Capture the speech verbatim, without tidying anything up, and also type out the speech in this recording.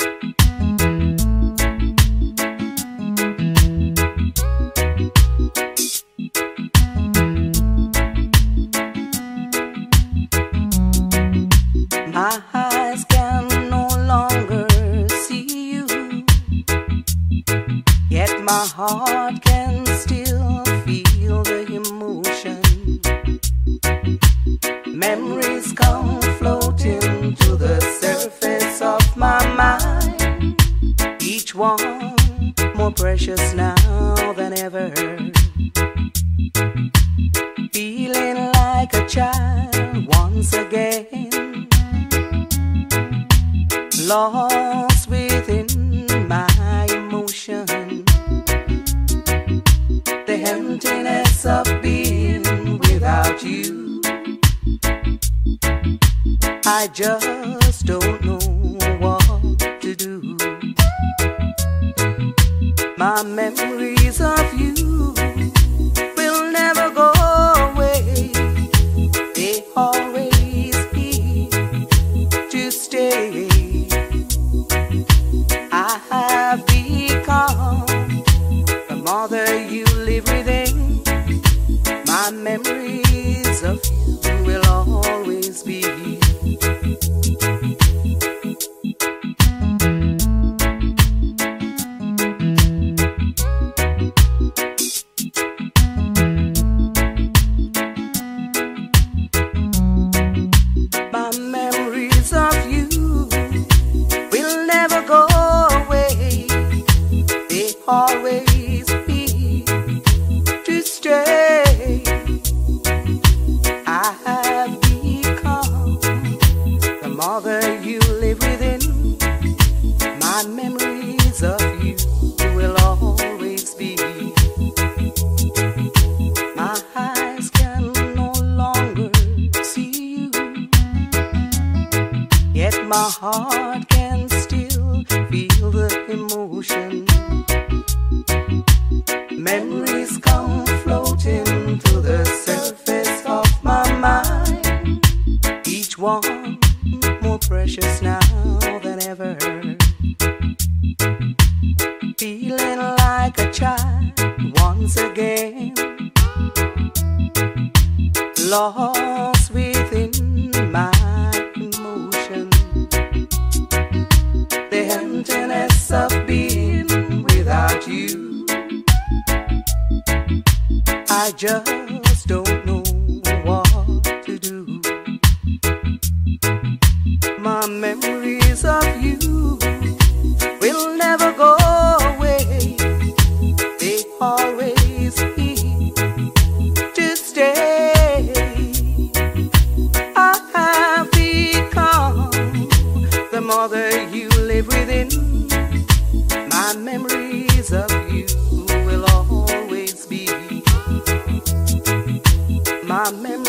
My eyes can no longer see you, yet my heart can still feel the emotion. Memories come floating to the surface of my mind, each one more precious now than ever. Feeling like a child once again, lost within my emotion, the emptiness of being without you. I just don't know what to do. My memories of you will never go away. They always here to stay. I have become the mother you live within. My memories of you will always be. My memories of you will never go away. They always be to stay. I have become the mother you live within. My memories of you will always be. My eyes can no longer see you, yet my heart can still feel the emotion. Memories come floating to the surface of my mind, each one more precious now than ever. Feeling like a child once again, lost within my emotion, the emptiness of being without you. I just don't know what to do. My memories of you will never go away. They always here to stay. I have become the mother you live within. My memories of you will always be. My memories